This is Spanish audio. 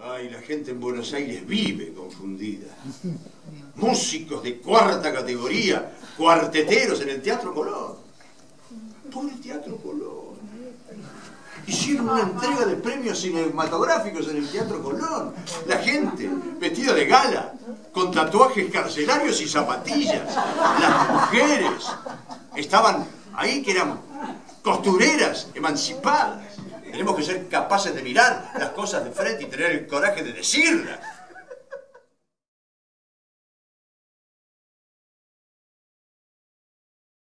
Ay, la gente en Buenos Aires vive confundida. Músicos de cuarta categoría, cuarteteros en el Teatro Colón. Pobre Teatro Colón. Hicieron una entrega de premios cinematográficos en el Teatro Colón. La gente, vestida de gala, con tatuajes carcelarios y zapatillas. Las mujeres estaban ahí que eran costureras, emancipadas. Tenemos que ser capaces de mirar las cosas de frente y tener el coraje de decirlas.